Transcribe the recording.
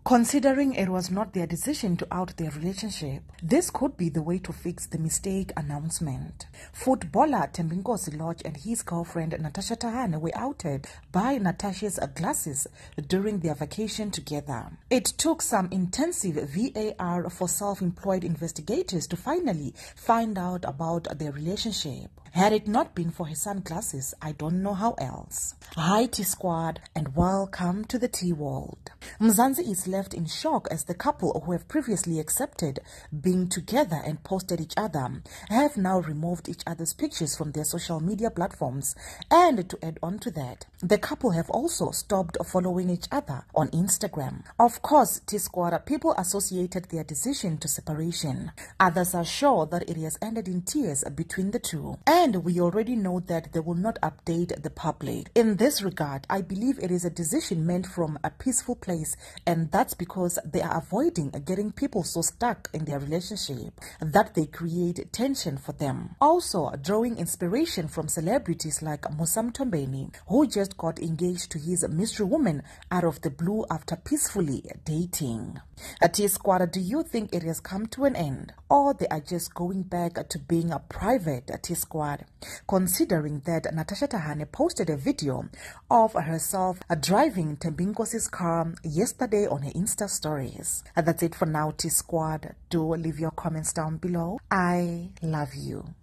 Considering it was not their decision to out their relationship, this could be the way to fix the mistake announcement. Footballer Thembinkosi Lorch and his girlfriend Natasha Thahane were outed by Natasha's glasses during their vacation together. It took some intensive VAR for self-employed investigators to finally find out about their relationship. Had it not been for his sunglasses, I don't know how else. Hi T-Squad and welcome to the T-World. Mzansi is left in shock as the couple who have previously accepted being together and posted each other have now removed each other's pictures from their social media platforms. And to add on to that, the couple have also stopped following each other on Instagram. Of course, T-Squad, people associated their decision to separation. Others are sure that it has ended in tears between the two. And we already know that they will not update the public. In this regard, I believe it is a decision meant from a peaceful place, and that's because they are avoiding getting people so stuck in their relationship that they create tension for them. Also, drawing inspiration from celebrities like Musa Mthombeni, who just got engaged to his mystery woman out of the blue after peacefully dating. T-Squad, do you think it has come to an end, or they are just going back to being a private? T-Squad, considering that Natasha Thahane posted a video of herself driving Thembinkosi's car yesterday on her Insta stories. That's it for now, T-Squad. Do leave your comments down below. I love you.